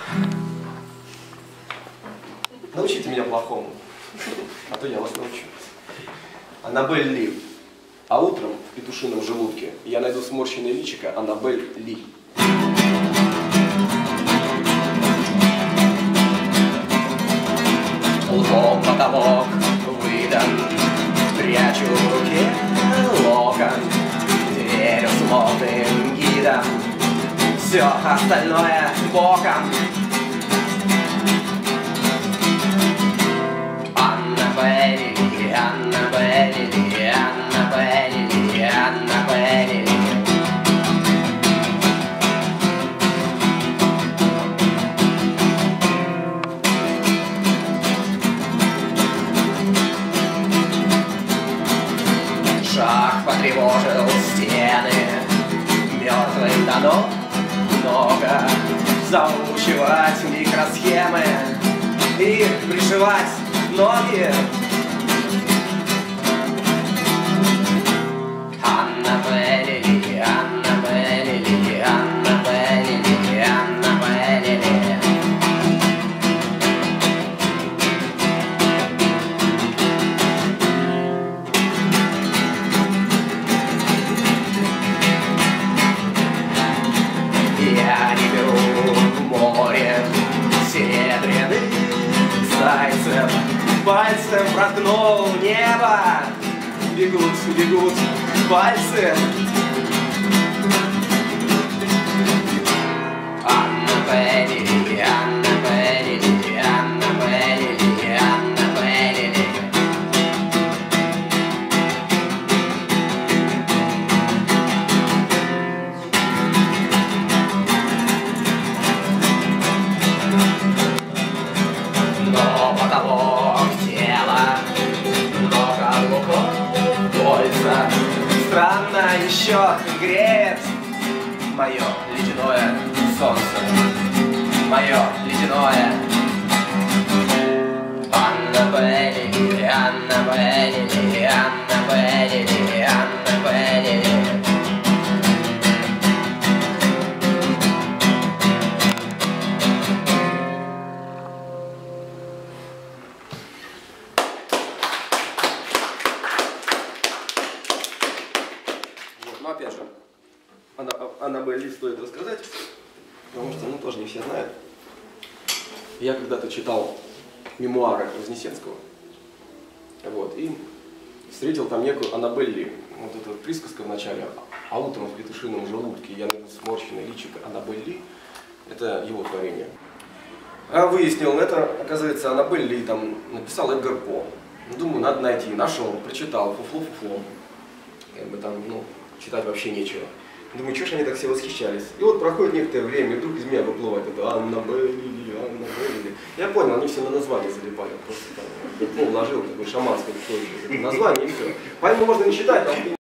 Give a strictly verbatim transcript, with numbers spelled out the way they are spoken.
Научите меня плохому, а то я вас научу. Аннабель Ли. А утром в петушином желудке я найду сморщенное личико Аннабель Ли. Лбом потолок выдан, прячу в руке локон, дверь с модным гидом, все остальное боком. Аннабель Ли, Аннабель Ли, Аннабель Ли, Аннабель Ли. Шаг потревожил стены, мертвых тонов много, заучивать микросхемы и пришивать ноги. Аннабель Ли, Аннабель Ли, Аннабель Ли, Аннабель Ли. Я не беру в море серебряных зайцев, пальцем проткнул небо, бегут, бегут пальцы. Аннабель Ли, Аннабель Ли, Аннабель Ли, Аннабель Ли. Но потолок тела, много луков польза. Странно еще греет мое ледяное солнце, мое ледяное. Аннабель Ли, Аннабель Ли, Аннабель Ли, Аннабель Ли. Но опять же, Аннабель Ли стоит рассказать, потому что, ну, тоже не все знают. Я когда-то читал мемуары Вознесенского, вот, и встретил там некую Аннабель Ли. Вот эта вот присказка в начале, а утром в петушином желудке я найду сморщенное личико Аннабель Ли, это его творение. А выяснил, это, оказывается, Аннабель Ли там написал Эдгар По. Думаю, надо найти, нашел, прочитал, фуфло-фуфло. Как бы там, ну, читать вообще нечего. Думаю, что ж они так все восхищались. И вот проходит некоторое время, и вдруг из меня выплывает это Аннабель Ли, Аннабель Ли. Я понял, они все на название залипали. Просто там, ну, вложил такое шаманское название и все. Поэтому можно не читать, а